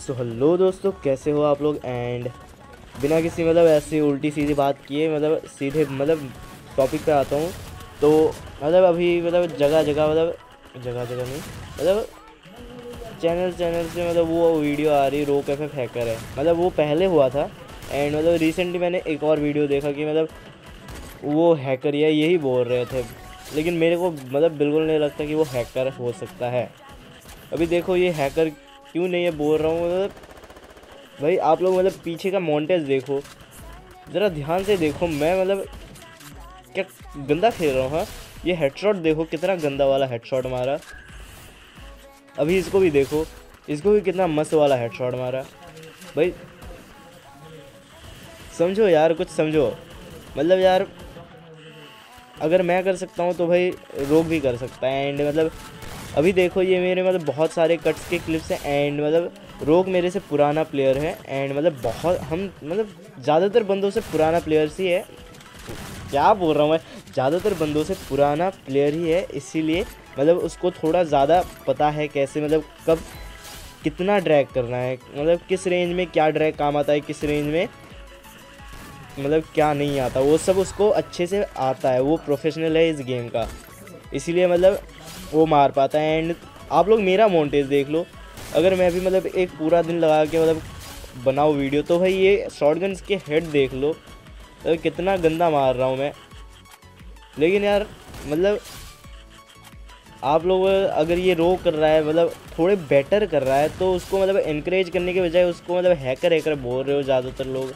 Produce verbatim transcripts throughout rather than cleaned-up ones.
So hello दोस्तों, कैसे हो आप लोग। एंड बिना किसी मतलब ऐसी उल्टी सीधी बात किए मतलब सीधे मतलब टॉपिक पे आता हूँ। तो मतलब अभी मतलब जगह जगह मतलब जगह जगह नहीं मतलब चैनल चैनल से मतलब वो वीडियो आ रही रोक एफ एफ हैकर है। मतलब वो पहले हुआ था एंड मतलब रिसेंटली मैंने एक और वीडियो देखा कि मतलब वो हैकर या यही बोल रहे थे, लेकिन मेरे को मतलब बिल्कुल नहीं लगता कि वो हैकर हो सकता है। अभी देखो ये हैकर क्यों नहीं है बोल रहा हूँ मतलब भाई आप लोग मतलब पीछे का मॉन्टेज देखो, ज़रा ध्यान से देखो। मैं मतलब क्या गंदा खेल रहा हूँ। हाँ, ये हेडशॉट देखो कितना गंदा वाला हेडशॉट मारा। अभी इसको भी देखो, इसको भी कितना मस्त वाला हेडशॉट मारा। भाई समझो यार, कुछ समझो। मतलब यार अगर मैं कर सकता हूँ तो भाई रोक भी कर सकता है। एंड मतलब अभी देखो ये मेरे मतलब बहुत सारे कट्स के क्लिप्स हैं। एंड मतलब रोक मेरे से पुराना प्लेयर है एंड मतलब बहुत हम मतलब ज़्यादातर बंदों से पुराना प्लेयर्स ही है। क्या बोल रहा हूँ मैं, ज़्यादातर बंदों से पुराना प्लेयर ही है, इसीलिए मतलब उसको थोड़ा ज़्यादा पता है कैसे मतलब कब कितना ड्रैग करना है, मतलब किस रेंज में क्या ड्रैग काम आता है, किस रेंज में मतलब क्या नहीं आता, वो सब उसको अच्छे से आता है। वो प्रोफेशनल है इस गेम का, इसीलिए मतलब वो मार पाता है। एंड आप लोग मेरा मॉन्टेज देख लो, अगर मैं भी मतलब एक पूरा दिन लगा के मतलब बनाऊँ वीडियो तो भाई ये शॉटगन्स के हेड देख लो तो कितना गंदा मार रहा हूँ मैं। लेकिन यार मतलब आप लोग अगर ये रो कर रहा है मतलब थोड़े बेटर कर रहा है तो उसको मतलब इनक्रेज करने के बजाय उसको मतलब हैकर हैकर बोल रहे हो ज़्यादातर लोग।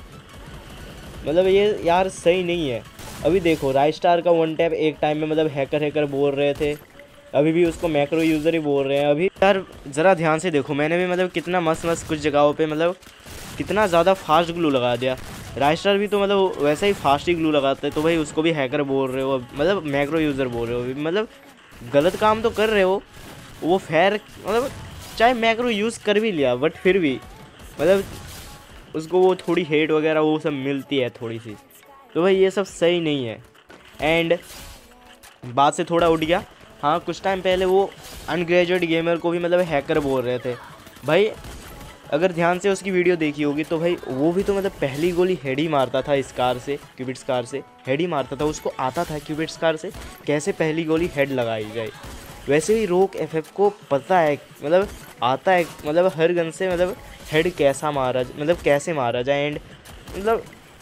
मतलब ये यार सही नहीं है। अभी देखो राइस्टार का वन टैप एक टाइम में मतलब हैकर हैकर बोल रहे थे, अभी भी उसको मैक्रो यूज़र ही बोल रहे हैं। अभी यार ज़रा ध्यान से देखो, मैंने भी मतलब कितना मस्त मस्त कुछ जगहों पे मतलब कितना ज़्यादा फास्ट ग्लू लगा दिया। राइस्टार भी तो मतलब वैसा ही फास्ट ही ग्लू लगाते हैं, तो भाई उसको भी हैकर बोल रहे हो, मतलब मैक्रो यूज़र बोल रहे हो। मतलब गलत काम तो कर रहे हो। वो फेयर मतलब चाहे मैक्रो यूज़ कर भी लिया बट फिर भी मतलब उसको वो थोड़ी हेट वगैरह वो सब मिलती है थोड़ी सी, तो भाई ये सब सही नहीं है। एंड बात से थोड़ा उठ गया। हाँ, कुछ टाइम पहले वो अनग्रेजुएट गेमर को भी मतलब हैकर बोल रहे थे। भाई अगर ध्यान से उसकी वीडियो देखी होगी तो भाई वो भी तो मतलब पहली गोली हेड ही मारता था स्कार से, क्यूबिट स्कार से हेड ही मारता था। उसको आता था क्यूबिट स्कार से कैसे पहली गोली हेड लगाई जाए। वैसे ही रोक एफएफ को पता है मतलब आता है मतलब हर गन से मतलब हेड कैसा मारा मतलब कैसे मारा जाए। एंड मतलब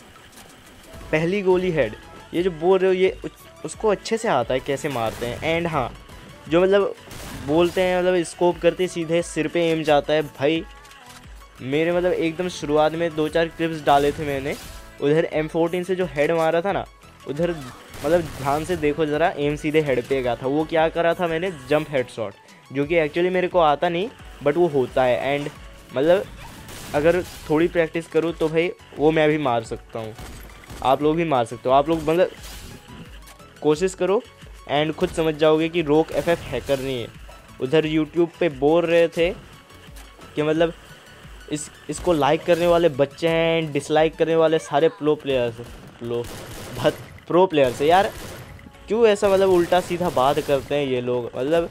पहली गोली हेड ये जो बोल रहे हो ये उसको अच्छे से आता है कैसे मारते हैं। एंड हाँ, जो मतलब बोलते हैं मतलब स्कोप करते सीधे सिर पे एम जाता है। भाई मेरे मतलब एकदम शुरुआत में दो चार क्लिप्स डाले थे मैंने, उधर एम फोर्टीन से जो हेड मारा था ना, उधर मतलब ध्यान से देखो ज़रा, एम सीधे हेड पे गया था। वो क्या करा था मैंने, जंप हेड शॉट, जो कि एक्चुअली मेरे को आता नहीं बट वो होता है। एंड मतलब अगर थोड़ी प्रैक्टिस करूँ तो भाई वो मैं भी मार सकता हूँ, आप लोग भी मार सकते हो। आप लोग मतलब कोशिश करो एंड खुद समझ जाओगे कि रोक एफ एफ हैकर नहीं है। उधर यूट्यूब पे बोल रहे थे कि मतलब इस इसको लाइक करने वाले बच्चे हैं एंड डिसलाइक करने वाले सारे प्रो प्लेयर्स प्रो बहुत प्रो प्लेयर्स है। यार क्यों ऐसा मतलब उल्टा सीधा बात करते हैं ये लोग, मतलब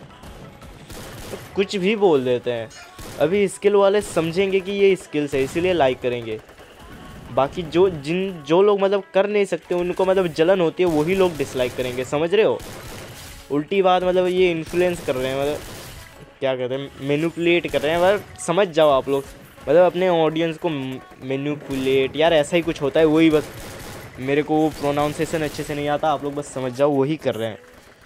कुछ भी बोल देते हैं। अभी स्किल वाले समझेंगे कि ये स्किल्स है इसीलिए लाइक करेंगे, बाकी जो जिन जो लोग मतलब कर नहीं सकते उनको मतलब जलन होती है वही लोग डिसलाइक करेंगे। समझ रहे हो, उल्टी बात मतलब ये इन्फ्लुएंस कर रहे हैं, मतलब क्या कहते हैं, मैनिपुलेट कर रहे हैं। मतलब समझ जाओ आप लोग, मतलब अपने ऑडियंस को मैनिपुलेट, यार ऐसा ही कुछ होता है। वही बस मेरे को वो प्रोनाउंसिएशन अच्छे से नहीं आता, आप लोग बस समझ जाओ वही कर रहे हैं।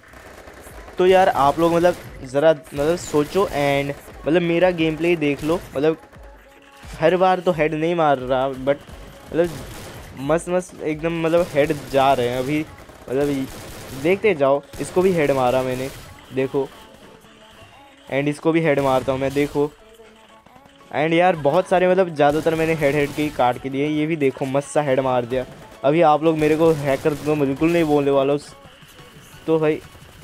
तो यार आप लोग मतलब ज़रा मतलब सोचो एंड मतलब मेरा गेम प्ले देख लो। मतलब हर बार तो हेड नहीं मार रहा बट मतलब मस्त मस्त एकदम मतलब हेड जा रहे हैं अभी। मतलब देखते जाओ, इसको भी हेड मारा मैंने देखो, एंड इसको भी हेड मारता हूँ मैं देखो। एंड यार बहुत सारे मतलब ज़्यादातर मैंने हेड हेड के ही काट के दिए। ये भी देखो मस्त सा हेड मार दिया। अभी आप लोग मेरे को हैकर तो बिल्कुल नहीं बोलने वाला तो भाई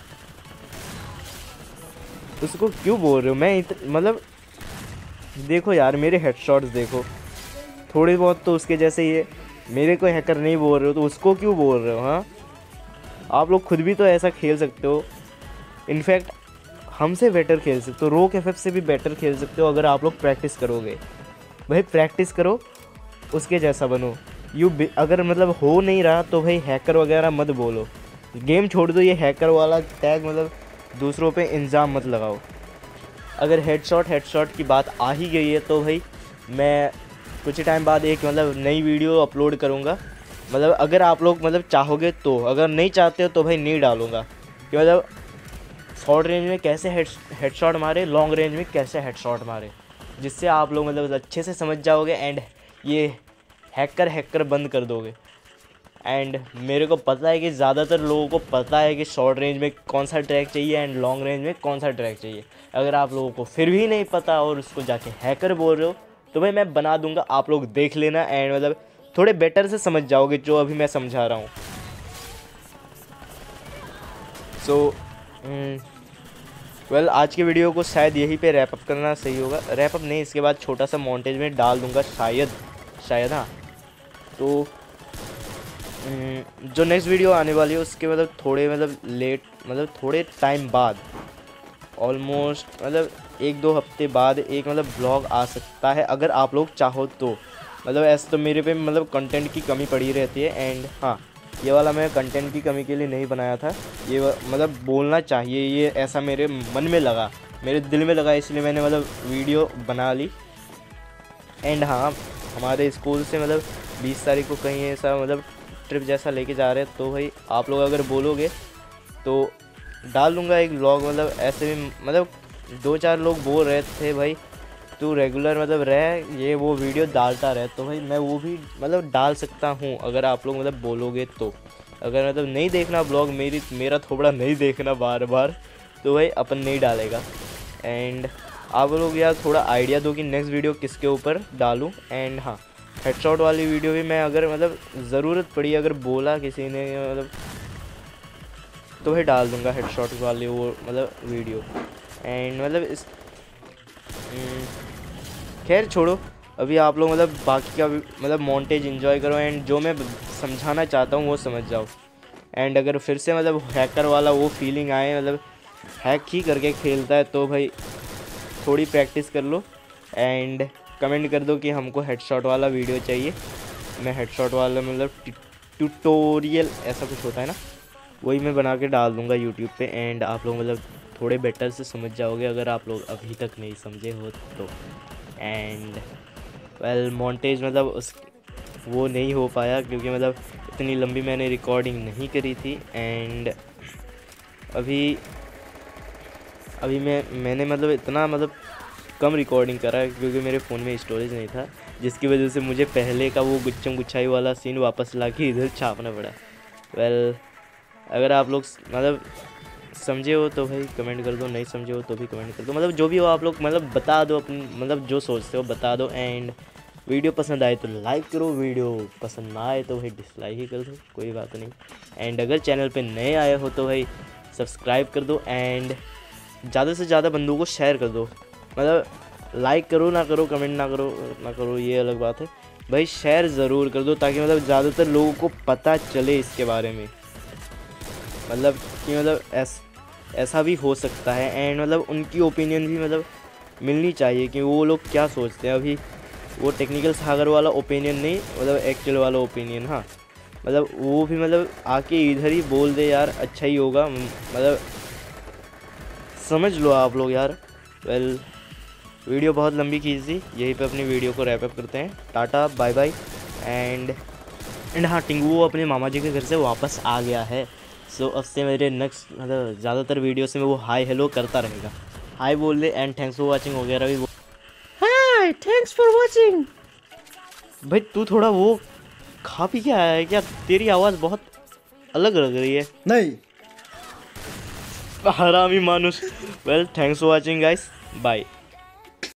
उसको क्यों बोल रहे हो। मैं इत, मतलब देखो यार मेरे हेडशॉट्स देखो, थोड़े बहुत तो उसके जैसे ही है। मेरे को हैकर नहीं बोल रहे हो तो उसको क्यों बोल रहे हो। हाँ, आप लोग खुद भी तो ऐसा खेल सकते हो। इनफैक्ट हमसे बेटर खेल सकते हो, रोक एफ एफ से भी बेटर खेल सकते हो अगर आप लोग प्रैक्टिस करोगे। भाई प्रैक्टिस करो, उसके जैसा बनो। यू अगर मतलब हो नहीं रहा तो भाई हैकर वगैरह मत बोलो, गेम छोड़ दो, ये हैकर वाला टैग मतलब दूसरों पे इल्ज़ाम मत लगाओ। अगर हेडशॉट हेडशॉट की बात आ ही गई है तो भाई मैं कुछ टाइम बाद एक मतलब नई वीडियो अपलोड करूँगा। मतलब अगर आप लोग मतलब चाहोगे तो, अगर नहीं चाहते हो तो भाई नहीं डालूँगा कि मतलब शॉर्ट रेंज में कैसे हेड हेडशॉट मारे, लॉन्ग रेंज में कैसे हेडशॉट मारे, जिससे आप लोग मतलब अच्छे से समझ जाओगे एंड ये हैकर हैकर बंद कर दोगे। एंड मेरे को पता है कि ज़्यादातर लोगों को पता है कि शॉर्ट रेंज में कौन सा ट्रैक चाहिए एंड लॉन्ग रेंज में कौन सा ट्रैक चाहिए। अगर आप लोगों को फिर भी नहीं पता और उसको जाके हैकर बोल रहे हो तो भाई मैं बना दूंगा, आप लोग देख लेना एंड मतलब थोड़े बेटर से समझ जाओगे जो अभी मैं समझा रहा हूँ। सो वेल आज की वीडियो को शायद यहीं पे रैप अप करना सही होगा। रैप अप नहीं, इसके बाद छोटा सा मॉन्टेज में डाल दूंगा शायद शायद हाँ। तो जो नेक्स्ट वीडियो आने वाली है उसके मतलब थोड़े मतलब लेट मतलब थोड़े टाइम बाद, ऑलमोस्ट मतलब एक दो हफ्ते बाद एक मतलब ब्लॉग आ सकता है अगर आप लोग चाहो तो। मतलब ऐसे तो मेरे पे मतलब कंटेंट की कमी पड़ी रहती है एंड हाँ ये वाला मैं कंटेंट की कमी के लिए नहीं बनाया था, ये मतलब बोलना चाहिए, ये ऐसा मेरे मन में लगा, मेरे दिल में लगा, इसलिए मैंने मतलब वीडियो बना ली। एंड हाँ हमारे स्कूल से मतलब बीस तारीख को कहीं ऐसा मतलब ट्रिप जैसा लेके जा रहे हैं, तो भाई आप लोग अगर बोलोगे तो डाल दूँगा एक व्लॉग। मतलब ऐसे भी मतलब दो चार लोग बोल रहे थे भाई तू रेगुलर मतलब रह ये वो वीडियो डालता रहे, तो भाई मैं वो भी मतलब डाल सकता हूँ अगर आप लोग मतलब बोलोगे तो। अगर मतलब नहीं देखना ब्लॉग मेरी मेरा थोड़ा नहीं देखना बार बार तो भाई अपन नहीं डालेगा। एंड आप लोग यार थोड़ा आइडिया दो कि नेक्स्ट वीडियो किसके ऊपर डालूँ। एंड हाँ हेडशॉट वाली वीडियो भी मैं अगर मतलब ज़रूरत पड़ी, अगर बोला किसी ने मतलब तो भाई डाल दूँगा हेडशॉट वाली वो मतलब वीडियो। एंड मतलब इस खैर छोड़ो, अभी आप लोग मतलब बाकी का मतलब मॉन्टेज एंजॉय करो एंड जो मैं समझाना चाहता हूँ वो समझ जाओ। एंड अगर फिर से मतलब हैकर वाला वो फीलिंग आए, मतलब हैक ही करके खेलता है, तो भाई थोड़ी प्रैक्टिस कर लो एंड कमेंट कर दो कि हमको हेडशॉट वाला वीडियो चाहिए। मैं हेडशॉट वाला मतलब ट्यूटोरियल ऐसा कुछ होता है ना, वही मैं बना के डाल दूँगा यूट्यूब पे एंड आप लोग मतलब थोड़े बेटर से समझ जाओगे अगर आप लोग अभी तक नहीं समझे हो तो। एंड वेल मॉन्टेज मतलब उस वो नहीं हो पाया क्योंकि मतलब इतनी लंबी मैंने रिकॉर्डिंग नहीं करी थी। एंड अभी अभी मैं मैंने मतलब इतना मतलब कम रिकॉर्डिंग करा क्योंकि मेरे फ़ोन में स्टोरेज नहीं था, जिसकी वजह से मुझे पहले का वो गुच्छम गुच्छाई वाला सीन वापस ला के इधर छापना पड़ा। वेल well, अगर आप लोग मतलब समझे हो तो भाई कमेंट कर दो, नहीं समझे हो तो भी कमेंट कर दो, मतलब जो भी हो आप लोग मतलब बता दो अपनी मतलब जो सोचते हो बता दो। एंड वीडियो पसंद आए तो लाइक करो, वीडियो पसंद ना आए तो भाई डिसलाइक ही कर दो, कोई बात नहीं। एंड अगर चैनल पे नए आए हो तो भाई सब्सक्राइब कर दो एंड ज़्यादा से ज़्यादा बंदों को शेयर कर दो। मतलब लाइक करो ना करो, कमेंट ना करो ना करो ये अलग बात है, भाई शेयर ज़रूर कर दो ताकि मतलब ज़्यादातर लोगों को पता चले इसके बारे में, मतलब कि मतलब ऐस ऐसा भी हो सकता है। एंड मतलब उनकी ओपिनियन भी मतलब मिलनी चाहिए कि वो लोग क्या सोचते हैं। अभी वो टेक्निकल सागर वाला ओपिनियन नहीं, मतलब एक्चुअल वाला ओपिनियन, हाँ मतलब वो भी मतलब आके इधर ही बोल दे यार, अच्छा ही होगा, मतलब समझ लो आप लोग यार। वेल वीडियो बहुत लंबी खींच दी, यहीं पे अपनी वीडियो को रैप अप करते हैं। Tata bye bye. एंड एंड हाँ टिंगू अपने मामा जी के घर से वापस आ गया है, सो अब से मेरे नेक्स्ट मतलब ज़्यादातर वीडियो से मैं वो हाय हेलो करता रहेगा। हाय बोल दे एंड थैंक्स फॉर वाचिंग वगैरह भी बोल। Hi thanks for watching. भाई तू थोड़ा वो खा पी के आया है क्या? तेरी आवाज़ बहुत अलग लग रही है। नहीं हरामी मानुस। Well thanks for watching guys, bye.